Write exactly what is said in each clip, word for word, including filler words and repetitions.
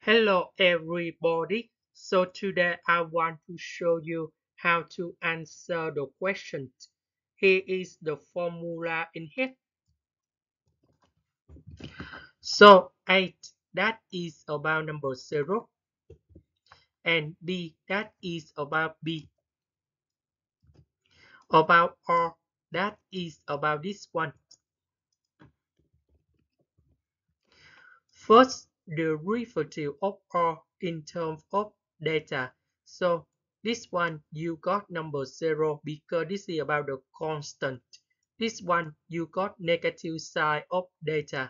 Hello everybody. So today I want to show you how to answer the question. Here is the formula in here. So eight, that is about number zero, and B, that is about B. About R, that is about this one. First, the derivative of R in terms of data. So this one you got number zero because this is about the constant. This one you got negative sign of data.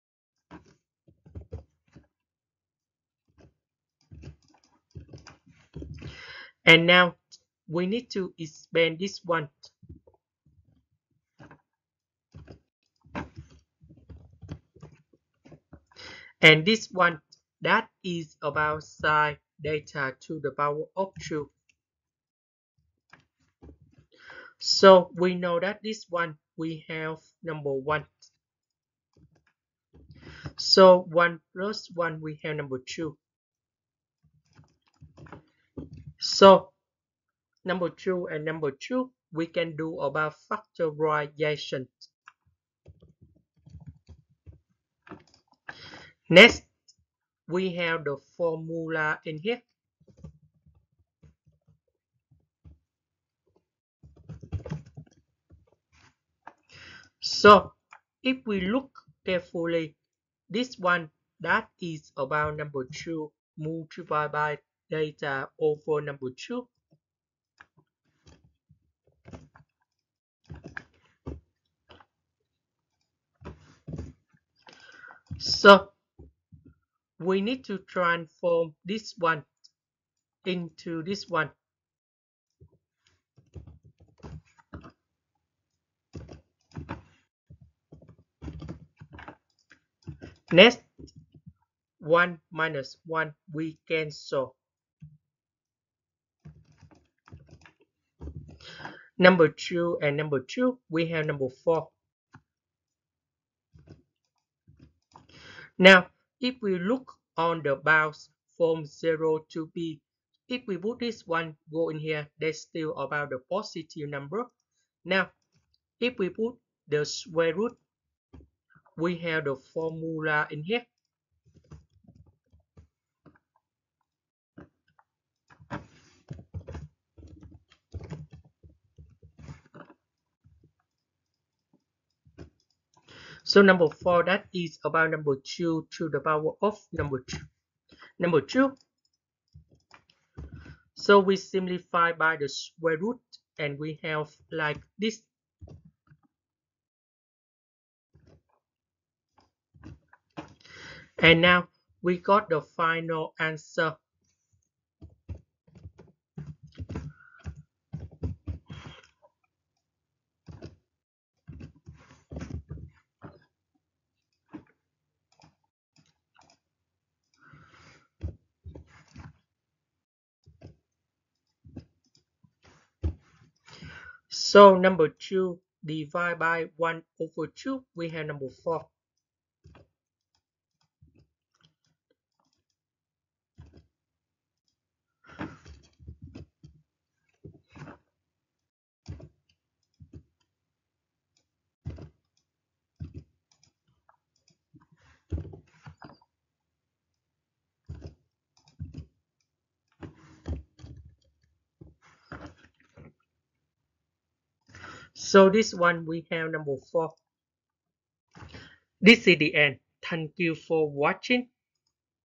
And now we need to expand this one. And this one, that is about sign data to the power of two. So we know that this one we have number one. So one plus one we have number two. So number two and number two we can do about factorization. Next we have the formula in here. So if we look carefully, this one that is about number two multiplied by data over number two. So we need to transform this one into this one. Next, one minus one we cancel. Number two and number two we have number four. Now if we look on the bounds from zero to B, if we put this one go in here, that's still about the positive number. Now if we put the square root, we have the formula in here. So number four, that is about number two to the power of number two. Number two. So we simplify by the square root and we have like this. And now we got the final answer. So number two divided by one over two, we have number four. So this one we have number four. This is the end. Thank you for watching.